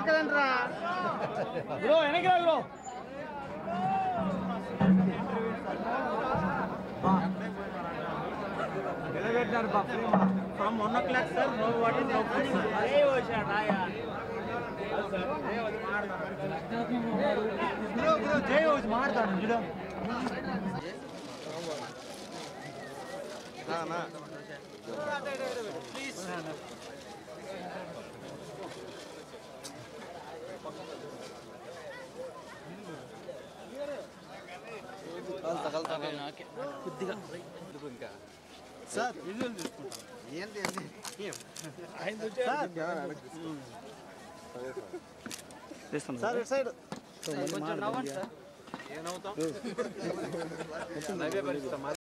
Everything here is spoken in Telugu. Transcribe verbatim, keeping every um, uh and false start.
కదంట్రా బ్రో వెనక్కి రా bro elevator from one o'clock sir no water no food sir అరే ఓషా రాయా బ్రో బ్రో జై ఓజ్ ಮಾಡ್ತಾನೆ ಗಿಡ నా నా ప్లీజ్ కాల్ తగల్ తగల్ కొద్దిగా ఇంకా సార్ విజువల్ తీసుకుంటాం ఏంది ఏంది ఐదు సార్ చేస్తాం సార్ ఇట్ సైడ్ కొంచెం నవ్వండి సార్ ఏ నవ్వుతాం నవ్వే పరిస్థితి